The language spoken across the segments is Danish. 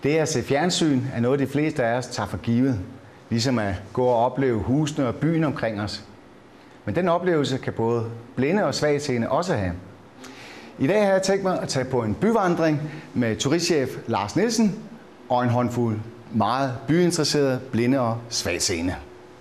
Det at se fjernsyn er noget, de fleste af os tager for givet, ligesom at gå og opleve husene og byen omkring os. Men den oplevelse kan både blinde og svagtseende også have. I dag har jeg tænkt mig at tage på en byvandring med turistchef Lars Nielsen og en håndfuld meget byinteresserede blinde og svagtseende.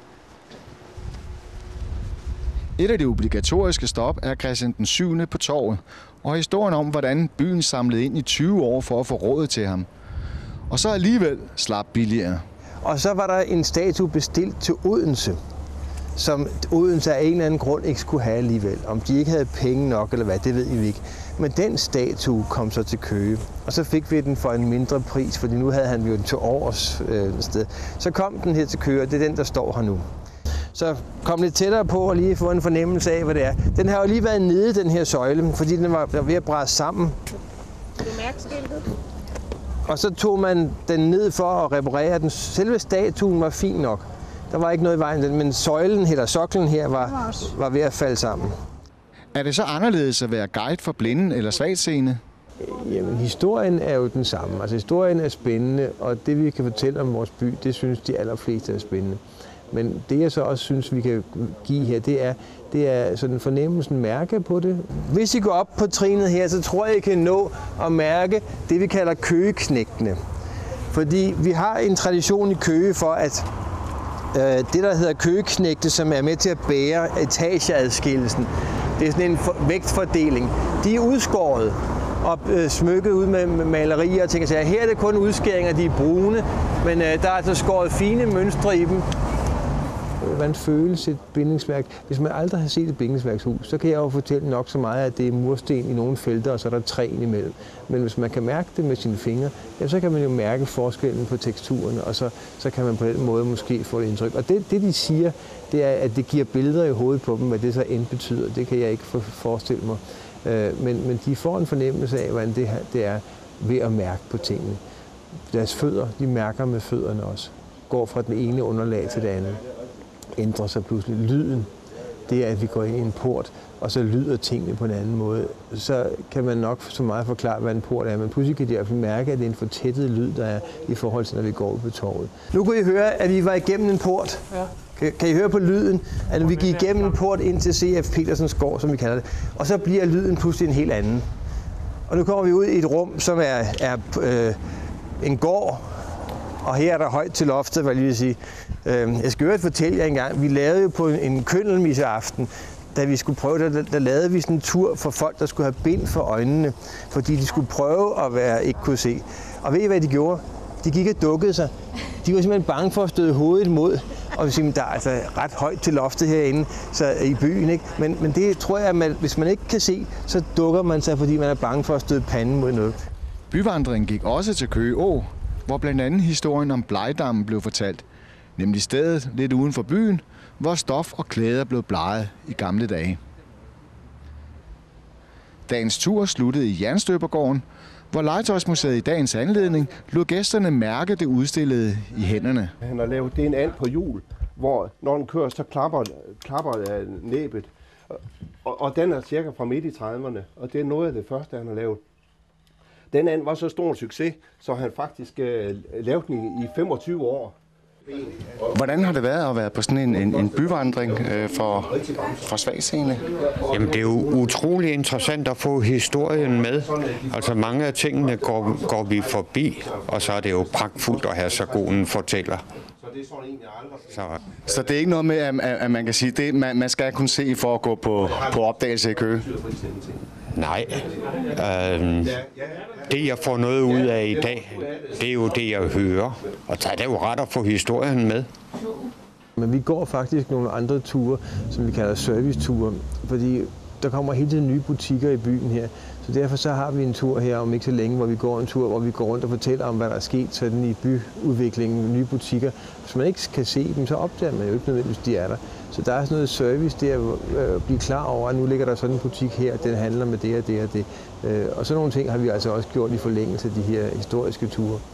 Et af de obligatoriske stop er Christian den 7. på Torvet, og historien om, hvordan byen samlede ind i 20 år for at få råd til ham. Og så alligevel slap billigere. Og så var der en statue bestilt til Odense, som Odense af en eller anden grund ikke skulle have alligevel. Om de ikke havde penge nok eller hvad, det ved vi ikke. Men den statue kom så til Køge, og så fik vi den for en mindre pris, fordi nu havde han jo den til års sted. Så kom den her til Køge, og det er den, der står her nu. Så kom lidt tættere på og lige få en fornemmelse af, hvad det er. Den har jo lige været nede, den her søjle, fordi den var ved at bræde sammen. Du mærker skiltet? Og så tog man den ned for at reparere den. Selve statuen var fin nok. Der var ikke noget i vejen, men søjlen eller soklen her var ved at falde sammen. Er det så anderledes at være guide for blinde eller svagtseende? Jamen, historien er jo den samme. Altså, historien er spændende, og det vi kan fortælle om vores by, det synes de allerfleste er spændende. Men det jeg så også synes, vi kan give her, det er sådan fornemmelsen, mærke på det. Hvis I går op på trinet her, så tror jeg, I kan nå at mærke det, vi kalder køgeknægtene. Fordi vi har en tradition i Køge for, at det, der hedder køgeknægte, som er med til at bære etageadskillelsen, det er sådan en vægtfordeling. De er udskåret og smykket ud med malerier og ting. Så her er det kun udskæringer, de er brune, men der er altså skåret fine mønstre i dem. Hvordan føles et bindingsværk? Hvis man aldrig har set et bindingsværkshus, så kan jeg jo fortælle nok så meget, at det er mursten i nogle felter, og så er der træ imellem. Men hvis man kan mærke det med sine fingre, ja, så kan man jo mærke forskellen på teksturerne, og så kan man på den måde måske få et indtryk. Og det de siger, det er, at det giver billeder i hovedet på dem, hvad det så end betyder. Det kan jeg ikke forestille mig. Men de får en fornemmelse af, hvordan det er ved at mærke på tingene. Deres fødder, de mærker med fødderne også. Går fra den ene underlag til det andet. Ændrer sig pludselig. Lyden, det er, at vi går ind i en port, og så lyder tingene på en anden måde. Så kan man nok så meget forklare, hvad en port er, men pludselig kan de i hvert fald mærke, at det er en fortættet lyd, der er i forhold til, når vi går ud på torvet. Nu kunne I høre, at vi var igennem en port. Ja. Kan I høre på lyden, at vi gik igennem en port ind til C.F. Petersens gård, som vi kalder det, og så bliver lyden pludselig en helt anden. Og nu kommer vi ud i et rum, som er en gård, og her er der højt til loftet, hvad jeg lige vil sige. Jeg skal jo fortælle jer engang, vi lavede jo på en køndelmisseaften, da vi skulle prøve det, der lavede vi sådan en tur for folk, der skulle have bind for øjnene, fordi de skulle prøve at ikke kunne se. Og ved I, hvad de gjorde? De gik og dukkede sig. De var simpelthen bange for at støde hovedet imod, og der er altså ret højt til loftet herinde så i byen, ikke? Men det tror jeg, at hvis man ikke kan se, så dukker man sig, fordi man er bange for at støde panden mod noget. Byvandringen gik også til Køge Å, hvor blandt andet historien om Blegdammen blev fortalt, nemlig stedet lidt uden for byen, hvor stof og klæder blev bleget i gamle dage. Dagens tur sluttede i Jernstøbergården, hvor Legetøjsmuseet i dagens anledning lod gæsterne mærke det udstillede i hænderne. Han har lavet en and på hjul, hvor når den kører, så klapper næbet. Og den er cirka fra midt i 30'erne, og det er noget af det første, han har lavet. Den and var så stor en succes, så han faktisk lavede den i 25 år. Hvordan har det været at være på sådan en byvandring for svagtseende? Jamen, det er jo utrolig interessant at få historien med. Altså mange af tingene går vi forbi, og så er det jo pragtfuldt at have så god en fortæller. Så det er ikke noget med, at man kan sige, det man skal kunne se for at gå på opdagelse i Køge? Nej. Det jeg får noget ud af i dag, det er jo det jeg hører. Og så er det jo ret at få historien med. Men vi går faktisk nogle andre ture, som vi kalder serviceture, fordi der kommer hele tiden nye butikker i byen her. Så derfor så har vi en tur her om ikke så længe, hvor vi går en tur, hvor vi går rundt og fortæller om, hvad der er sket sådan i byudviklingen, nye butikker. Hvis man ikke kan se dem, så opdager man jo ikke nødvendigvis, de er der. Så der er sådan noget service, det at blive klar over, at nu ligger der sådan en butik her, den handler med det og det og det. Og sådan nogle ting har vi altså også gjort i forlængelse af de her historiske ture.